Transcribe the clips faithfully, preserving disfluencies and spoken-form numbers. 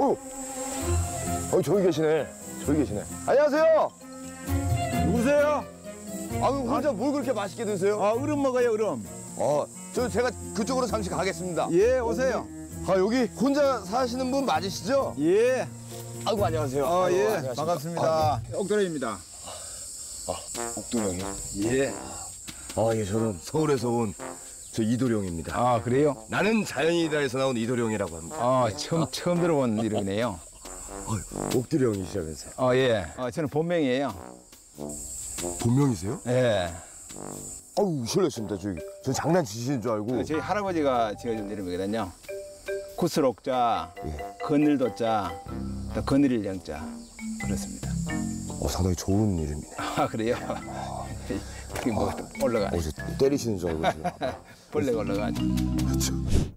어, 어 저기 계시네. 저기 계시네. 안녕하세요. 누구세요? 아유 혼자 아, 뭘 그렇게 맛있게 드세요? 아, 얼음 먹어요, 얼음. 어, 저 제가 그쪽으로 잠시 가겠습니다. 예, 오세요. 아 여기 혼자 사시는 분 맞으시죠? 예. 아이고 안녕하세요. 어, 아이고, 예. 안녕하십니까. 반갑습니다. 아, 옥도래입니다. 아, 옥도령이요? 예. 아, 예, 저는 서울에서 온 저 이도령입니다. 아, 그래요? 나는 자연이다에서 나온 이도령이라고 합니다. 아, 처음, 처음 들어본 이름이네요. 어, 옥도령이시라면서요? 어, 예. 어, 저는 본명이에요. 본명이세요? 예. 아우, 실례했습니다. 저기, 저 장난치시는 줄 알고. 저희 할아버지가 지어준 이름이거든요. 구슬옥자, 예. 거늘도자, 또 거늘일 영자. 그렇습니다. 어, 상당히 좋은 이름이네. 아, 그래요? 그게 뭐 올라가네. 어, 저 때리시는 줄 알고. 지금. 벌레가 올라가죠. 그렇죠.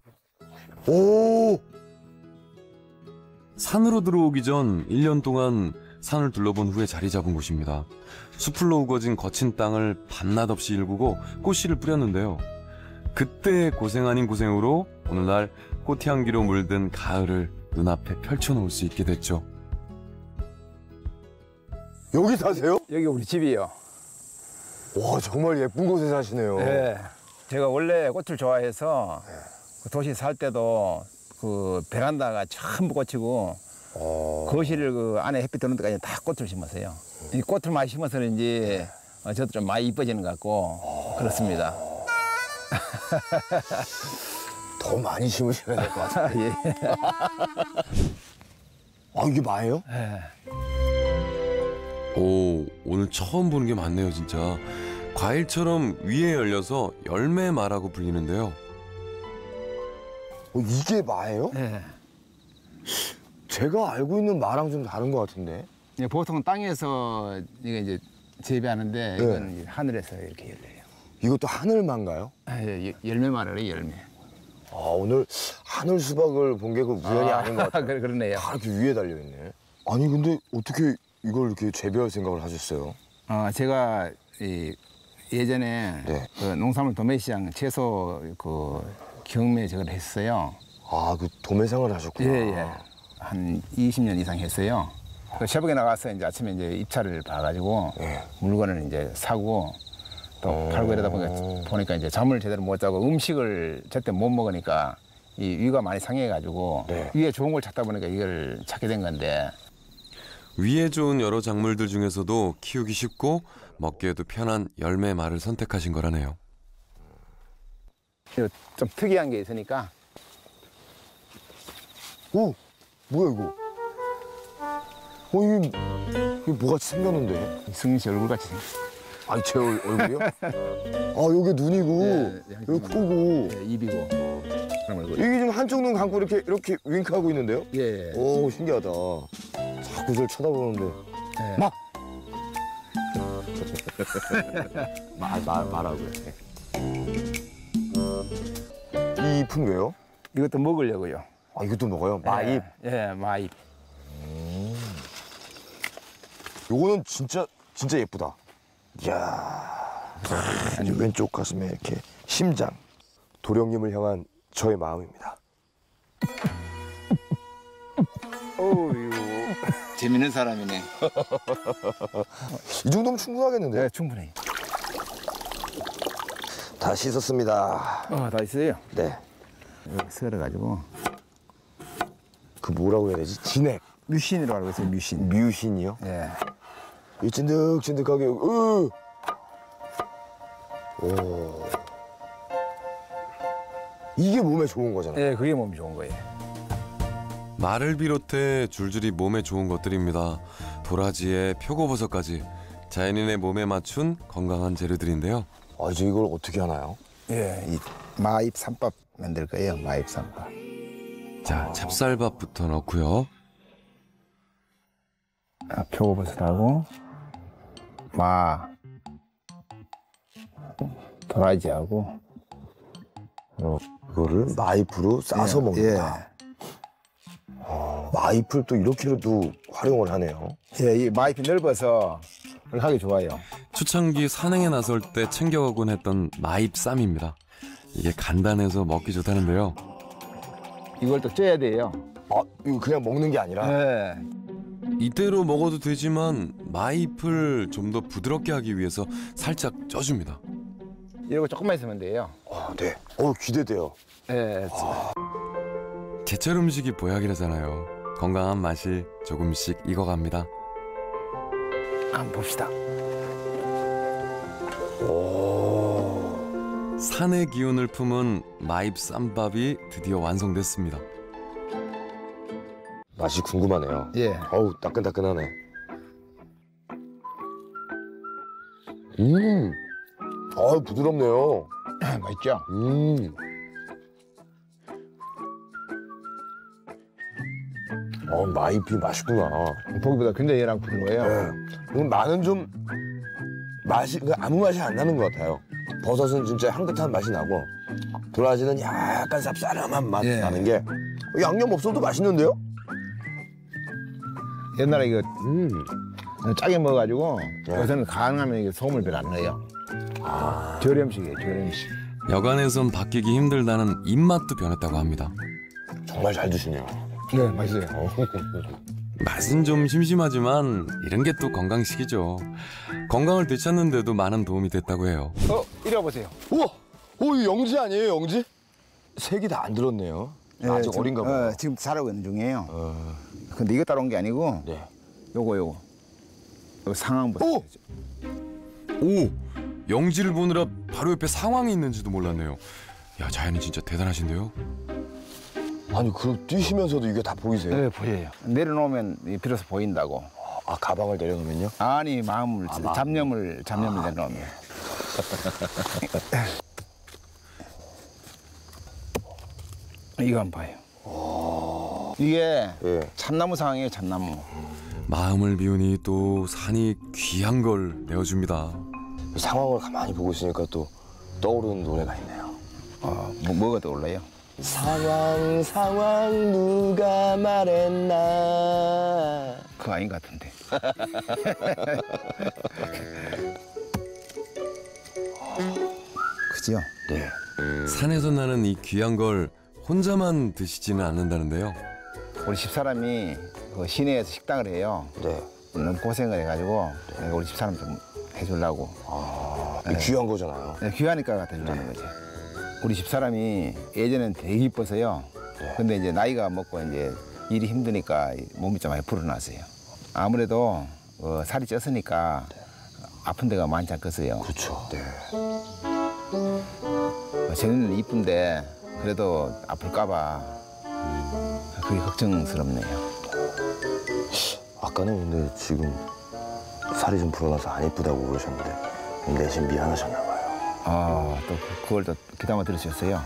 오! 산으로 들어오기 전 일 년 동안 산을 둘러본 후에 자리 잡은 곳입니다. 수풀로 우거진 거친 땅을 밤낮 없이 일구고 꽃씨를 뿌렸는데요. 그때 고생 아닌 고생으로 오늘날 꽃향기로 물든 가을을 눈앞에 펼쳐놓을 수 있게 됐죠. 여기 사세요? 여기 우리 집이요. 와, 정말 예쁜 곳에 사시네요. 네. 제가 원래 꽃을 좋아해서 그 도시 살 때도 그 베란다가 전부 꽃이고 어... 거실을 그 안에 햇빛 드는 데까지 다 꽃을 심었어요. 이 꽃을 많이 심어서 그런지 어, 저도 좀 많이 이뻐지는 것 같고 그렇습니다. 더 많이 심으셔야 될 것 같아요. 예. 아, 이게 마예요? 네. 오, 오늘 처음 보는 게 많네요, 진짜. 과일처럼 위에 열려서 열매마라고 불리는데요. 어, 이게 마예요? 네. 제가 알고 있는 마랑 좀 다른 것 같은데. 예, 보통 땅에서 이게 이제 재배하는데 네. 이건 이제 하늘에서 이렇게 열려요. 이것도 하늘만가요? 예, 열매말을 열매. 아, 오늘 하늘 수박을 본 게 그 우연이 아, 닌 것 같아요. 그래, 그러네요. 다 이렇게 위에 달려있네. 아니, 근데 어떻게 이걸 이렇게 재배할 생각을 하셨어요? 어, 제가 이 예전에 네. 그 농산물 도매시장 채소 그 경매 저걸 했어요. 아, 그 도매상을 하셨구나. 예, 예. 한 이십 년 이상 했어요. 그 새벽에 나가서 이제 아침에 이제 입찰을 봐가지고 예. 물건을 이제 사고 또 오. 팔고 이러다 보니까, 보니까 이제 잠을 제대로 못 자고 음식을 제때 못 먹으니까 이 위가 많이 상해가지고 네. 위에 좋은 걸 찾다 보니까 이걸 찾게 된 건데. 위에 좋은 여러 작물들 중에서도 키우기 쉽고 먹기에도 편한 열매말을 선택하신 거라네요. 좀 특이한 게 있으니까. 오! 뭐야, 이거? 어, 이게, 이게 뭐같이 생겼는데? 승민 씨 얼굴같이 생겼어요. 아니, 제 얼, 얼굴이요? 아, 여기 눈이고, 네, 여기 코고. 예, 입이고. 그럼 얼굴. 이게 지금 한쪽 눈 감고 이렇게, 이렇게 윙크하고 있는데요? 예. 오, 신기하다. 자꾸 저를 쳐다보는데. 예. 막! 말, 말, 말하고요. 이 잎은 왜요? 이것도 먹으려고요. 아, 이것도 먹어요? 마잎? 예, 예, 마잎. 요거는 진짜, 진짜 예쁘다. 이야. 이제 왼쪽 가슴에 이렇게 심장. 도령님을 향한 저의 마음입니다. 어유 재밌는 사람이네. 이 정도면 충분하겠는데요? 네, 충분히. 다 씻었습니다. 어, 다 있어요. 네. 여기 썰어가지고. 그 뭐라고 해야 되지? 진액. 뮤신이라고 알고 있어요, 뮤신. 뮤신이요? 예. 이 찐득찐득하게. 으. 오. 이게 몸에 좋은 거잖아요. 예, 그게 몸이 좋은 거예요. 말을 비롯해 줄줄이 몸에 좋은 것들입니다. 도라지에 표고버섯까지 자연인의 몸에 맞춘 건강한 재료들인데요. 아, 이제 이걸 어떻게 하나요? 예, 이 마잎 쌈밥 만들 거예요, 마잎 쌈밥. 자, 찹쌀밥부터 넣고요. 아, 표고버섯하고 마, 도라지하고 이거를 마잎으로 싸서 예, 먹는다. 어, 마잎을 또 이렇게도 활용을 하네요. 예, 이 마잎이 넓어서 하기 좋아요. 초창기 산행에 나설 때 챙겨가곤 했던 마잎쌈입니다. 이게 간단해서 먹기 좋다는데요. 이걸 또 쪄야 돼요. 아, 아, 이거 그냥 먹는 게 아니라. 네. 이대로 먹어도 되지만 마잎을 좀 더 부드럽게 하기 위해서 살짝 쪄줍니다. 이러고 조금만 있으면 돼요. 아, 네. 어, 기대돼요. 네. 제철 음식이 보약이라잖아요. 건강한 맛이 조금씩 익어갑니다. 한번 봅시다. 오. 산의 기운을 품은 마잎 쌈밥이 드디어 완성됐습니다. 맛이 궁금하네요. 예. 어우, 따끈따끈하네. 음. 아, 부드럽네요. 맛있죠? 음. 어, 마잎이 맛있구나. 보기보다 굉장히 얘랑 부드러워요. 네. 그럼 마는 좀 맛이 그냥 아무 맛이 안 나는 것 같아요. 버섯은 진짜 향긋한 맛이 나고 도라지는 약간 쌉싸름한 맛 예. 나는 게 양념 없어도 맛있는데요? 옛날에 이거 음. 짜게 먹어가지고 예. 요새는 가능하면 이게 소금을 별로 안 넣어요. 아. 저렴식이에요, 저렴식. 여간에선 바뀌기 힘들다는 입맛도 변했다고 합니다. 정말 잘 드시네요. 네, 맛있어요. 맛은 좀 심심하지만 이런 게 또 건강식이죠. 건강을 되찾는데도 많은 도움이 됐다고 해요. 어, 이리 와보세요. 우와! 오, 이거 영지 아니에요, 영지? 색이 다 안 들었네요. 아직 지금, 어린가 봐요. 어, 지금 자라고 있는 중이에요. 어. 근데 이거 따라온 게 아니고 네. 요거 요거. 요거 상황부터. 오! 오! 영지를 보느라 바로 옆에 상황이 있는지도 몰랐네요. 야, 자연이 진짜 대단하신데요? 아니, 그 뛰시면서도 이게 다 보이세요? 네, 보여요. 내려놓으면 이 비로소 보인다고. 아, 가방을 내려놓으면요? 아니, 마음을, 아, 마음. 잡념을, 잡념을 아, 내려놓으면. 이거 한번 봐요. 이게 예. 참나무 상황이에요, 참나무. 마음을 비우니 또 산이 귀한 걸 내어줍니다. 상황을 가만히 보고 있으니까 또 떠오르는 노래가 있네요. 어, 뭐, 뭐가 떠올라요? 상황 상황 누가 말했나. 그거 아닌 것 같은데. 그죠? 네. 산에서 나는 이 귀한 걸 혼자만 드시지는 않는다는데요. 우리 집사람이 그 시내에서 식당을 해요. 네. 너무 고생을 해가지고 내가 우리 집사람 좀 해주려고. 아, 이 귀한 거잖아요. 네, 귀하니까 갖다 주려는 거지. 우리 집사람이 예전엔 되게 이뻐서요. 네. 근데 이제 나이가 먹고 이제 일이 힘드니까 몸이 좀 많이 불어났어요. 아무래도 어, 살이 쪘으니까 아픈 데가 많지 않겠어요. 그렇죠. 네. 어, 쟤는 이쁜데 그래도 아플까봐 그게 걱정스럽네요. 아까는 근데 지금 살이 좀 불어나서 안 이쁘다고 그러셨는데 내심 미안하셨나 봐요. 아, 또 그걸 또 귀담아 들으셨어요?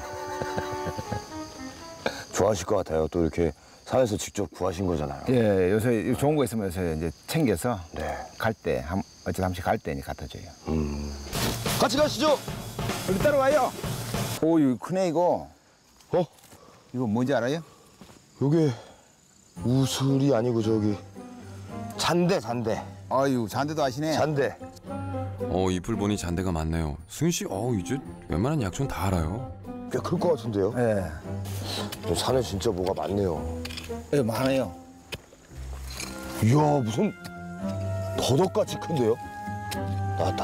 좋아하실 것 같아요. 또 이렇게 산에서 직접 구하신 거잖아요. 예, 요새 좋은 거 있으면 요새 이제 챙겨서 네. 갈 때, 한, 어쩌다 한 번씩 갈 때 갖다 줘요. 음. 같이 가시죠. 우리 따라와요. 오, 이거 크네, 이거. 어? 이거 뭔지 알아요? 요게 우슬이 아니고 저기 잔대, 잔대. 아유, 잔대도 아시네. 잔대. 어, 잎을 보니 잔대가 많네요. 승윤 씨, 어, 이제 웬만한 약초는 다 알아요. 꽤 클 것 같은데요? 예. 산에 진짜 뭐가 많네요. 예, 많아요. 이야, 무슨 더덕같이 큰데요? 나왔다.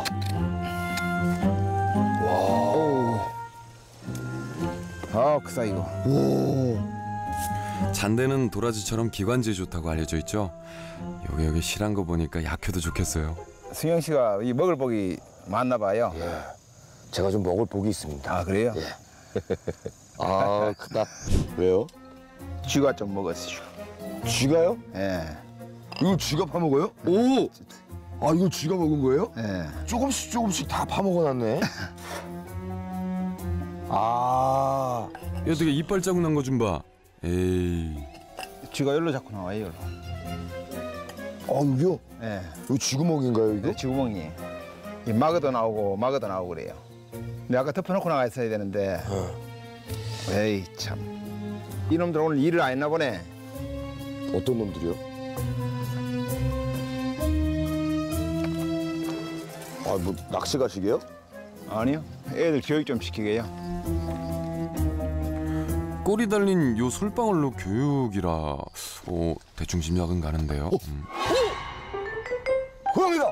와. 아, 크다, 이거. 오. 잔대는 도라지처럼 기관지에 좋다고 알려져 있죠. 여기 여기 실한 거 보니까 약효도 좋겠어요. 승영 씨가 이 먹을 복이 많나 봐요. 예. 제가 좀 먹을 복이 있습니다. 아, 그래요? 예. 아, 크다. 왜요? 쥐가 좀 먹었어요. 쥐가요? 예. 이거 쥐가 파먹어요? 오! 아, 이거 쥐가 먹은 거예요? 예. 조금씩 조금씩 다 파먹어놨네. 아. 야, 어떻게 이빨 자국 난 거 좀 봐. 에이. 쥐가 열로 자꾸 나와요, 열로. 아, 여기요? 예. 이거 쥐구멍인가요, 이거? 네, 쥐구멍이. 이 막어도 나오고, 막어도 나오고 그래요. 근데 아까 덮어놓고 나갔어야 되는데, 어. 에이, 참. 이놈들 오늘 일을 안 했나 보네. 어떤 놈들이요? 아, 뭐 낚시 가시게요? 아니요. 애들 교육 좀 시키게요. 꼬리 달린 요 솔방울로 교육이라 어, 대충 짐작은 가는데요. 음. 고양이다.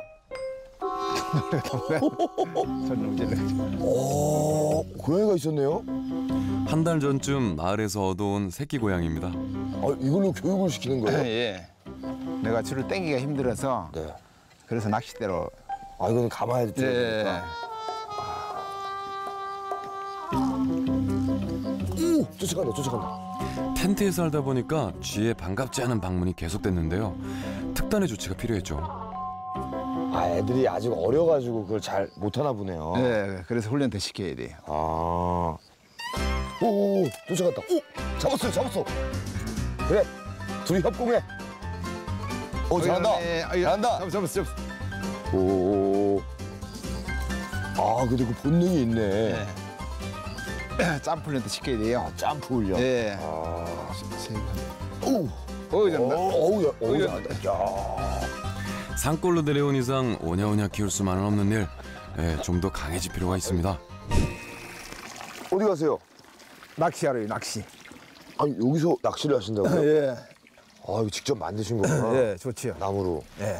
오, 오, 고양이가 있었네요. 한 달 전쯤 마을에서 얻어온 새끼 고양이입니다. 아, 이걸로 교육을 시키는 거예요? 예. 내가 줄을 땡기기가 힘들어서 네. 그래서 낚싯대로. 아, 이거는 가만히 예. 들어야 오, 쫓아간다, 쫓아간다. 텐트에 살다 보니까 쥐에 반갑지 않은 방문이 계속됐는데요. 특단의 조치가 필요했죠. 아, 애들이 아직 어려가지고 그걸 잘 못하나 보네요. 예. 그래서 훈련 더 시켜야 돼요. 아. 오, 오, 오, 쫓아갔다. 오, 잡았어요, 잡았어. 그래, 둘이 협공해. 오, 잘한다. 잘한다. 잡았어, 잡았어, 잡았어. 오, 오, 오. 아, 근데 그 본능이 있네. 예. 점프 훈련도 시켜야 돼요. 아, 점프 훈련. 예. 아. 오. 오, 오, 잘한다. 어우, 야, 어우, 어우, 잘한다. 야. 산골로 내려온 이상 오냐오냐 키울 수만은 없는 일. 예, 좀 더 강해질 필요가 있습니다. 어디 가세요? 낚시하러요, 낚시. 아니, 여기서 낚시를 하신다고요? 예. 아, 이거 직접 만드신 거구나. 예, 좋지요. 나무로. 예.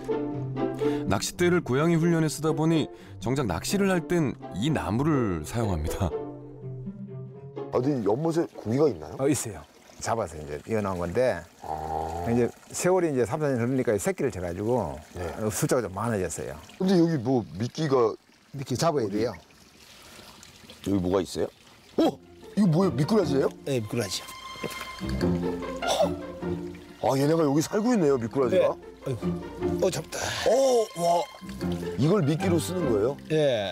낚싯대를 고양이 훈련에 쓰다 보니 정작 낚시를 할 땐 이 나무를 사용합니다. 어디 연못에 고기가 있나요? 어, 있어요. 잡아서 이제 이어놓은 건데, 아. 이제 세월이 이제 삼, 사 년 흐르니까 새끼를 쳐가지고 네. 숫자가 좀 많아졌어요. 근데 여기 뭐 미끼가 이렇게 잡아야 돼요. 여기 뭐가 있어요? 어? 이거 뭐예요? 미꾸라지예요? 네, 미꾸라지. 아, 얘네가 여기 살고 있네요, 미꾸라지가. 어, 잡다. 어, 와. 이걸 미끼로 쓰는 거예요? 예.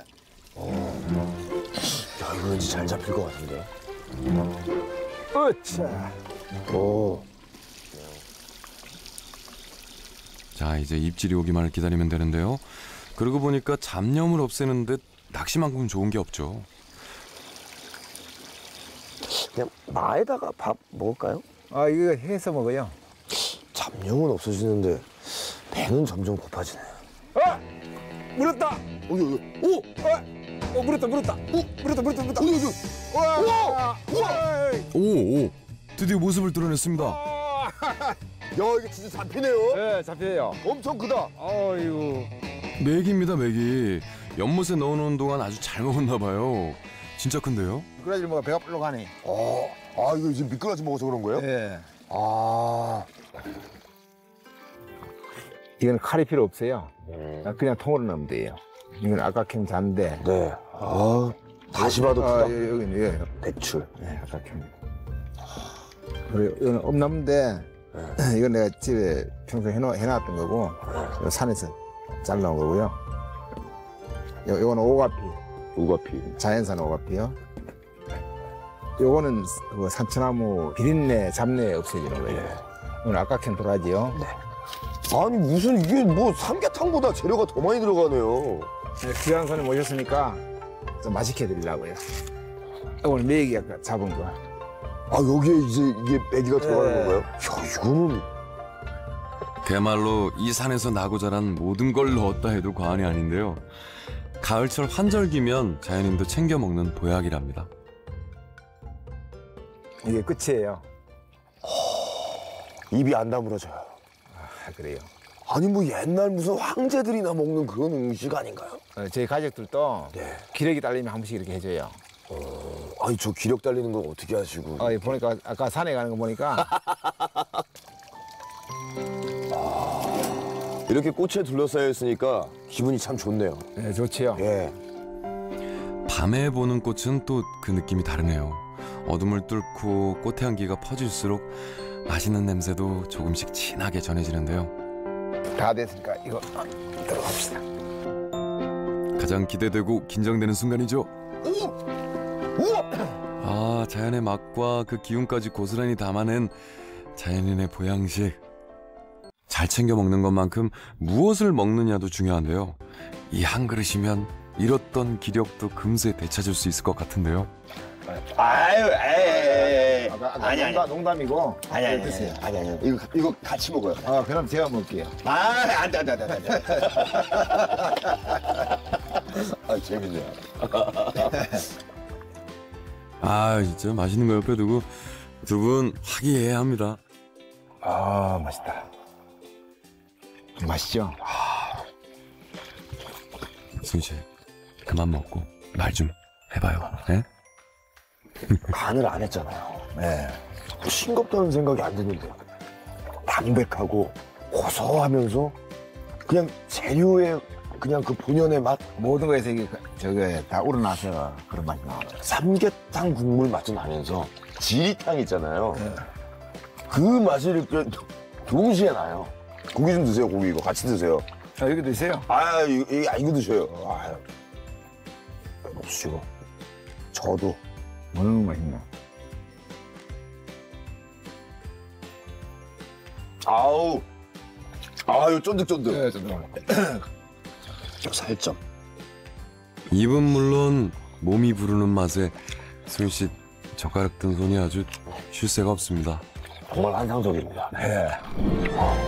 야, 이거 왠지 잘 잡힐 것 같은데. 어차. 오. 자, 이제 입질이 오기만을 기다리면 되는데요. 그러고 보니까 잡념을 없애는 데 낚시만큼 좋은 게 없죠. 그냥 마에다가 밥 먹을까요? 아, 이거 해서 먹어요. 잡념은 없어지는데 배는 점점 고파지네요. 아! 물었다! 어디, 어디? 오! 아! 어, 물었다, 물었다. 오! 물었다, 물었다, 물었다. 어디, 어디? 우와! 우와! 우와! 오, 오, 드디어 모습을 드러냈습니다. 야, 이게 진짜 잡히네요. 네, 잡혀요. 엄청 크다. 아이고. 맥입니다, 맥이. 연못에 넣어놓은 동안 아주 잘 먹었나 봐요. 진짜 큰데요? 미꾸라지를 먹어 배가 불러 가네. 어, 아, 이거 지금 미꾸라지 먹어서 그런 거예요? 예. 아. 이건 칼이 필요 없어요. 음. 그냥 통으로 넣으면 돼요. 이건 아까캔 잔데. 네. 아, 다시 봐도 크다. 아, 여기는 예. 대출. 네, 아까캔. 그리고 이건 엄나무인데 이건 내가 집에 평소에 해놓, 해놨던 거고 이거 산에서 잘라온 거고요. 요, 요거는 오가피, 우가피. 자연산 오가피요. 요거는 그 산천나무 비린내, 잡내 없애주는 거예요. 이건 아까캔 도라지요. 아니, 무슨 이게 뭐 삼계탕보다 재료가 더 많이 들어가네요. 네, 귀한 손님 모셨으니까 좀 맛있게 해드리려고요. 오늘 메기 아까 잡은 거. 아, 여기에 이제 이게 메기가 들어가는 네. 건가요? 야, 이거는. 그야말로 이 산에서 나고 자란 모든 걸 넣었다 해도 과언이 아닌데요. 가을철 환절기면 자연인도 챙겨 먹는 보약이랍니다. 이게 끝이에요. 입이 안 다물어져요. 아, 그래요. 아니, 뭐 옛날 무슨 황제들이나 먹는 그런 음식 아닌가요? 어, 저희 가족들도 네. 기력이 딸리면 한 번씩 이렇게 해줘요. 아니, 저 기력 달리는 건 어떻게 하시고. 어, 보니까 아까 산에 가는 거 보니까 이렇게 꽃에 둘러싸여 있으니까 기분이 참 좋네요. 네, 좋지요. 예. 밤에 보는 꽃은 또 그 느낌이 다르네요. 어둠을 뚫고 꽃 향기가 퍼질수록 맛있는 냄새도 조금씩 진하게 전해지는데요. 다 됐으니까 이거 들어갑시다. 가장 기대되고 긴장되는 순간이죠. 아, 자연의 맛과 그 기운까지 고스란히 담아낸 자연인의 보양식. 잘 챙겨 먹는 것만큼 무엇을 먹느냐도 중요한데요. 이 한 그릇이면 잃었던 기력도 금세 되찾을 수 있을 것 같은데요. 아유, 에이. 아까, 아까 아니, 농담, 농담이고. 아니, 아니, 드세요. 아니, 아니, 아니. 이거, 이거 같이 먹어요. 아, 그럼 제가 먹을게요. 아, 안 돼, 안 돼, 안 돼, 안 돼. 아, 재밌네요. 아 진짜 맛있는 거 옆에 두고 두 분 화기애애합니다. 아, 맛있다. 맛있죠? 승씨 그만 먹고 말 좀 해봐요. 예? 간을 안 했잖아요. 네. 싱겁다는 생각이 안 드는데 담백하고 고소하면서 그냥 재료의 그냥 그 본연의 맛, 모든 거에서 이게 저게 다 우러나서 그런 맛이 나와요. 삼계탕 국물 맛도 나면서 지리탕 있잖아요. 네. 그 맛이 이렇게 동시에 나요. 고기 좀 드세요. 고기 이거 같이 드세요. 자, 여기 드세요. 아 이거, 이거, 아, 이거 드셔요. 아, 먹으시고 저도 너무 맛있네. 아우 아유 쫀득쫀득. 네, 저도. 살점. 입은 물론 몸이 부르는 맛에 승씨 젓가락 든 손이 아주 쉴 새가 없습니다. 정말 환상적입니다. 네. 아,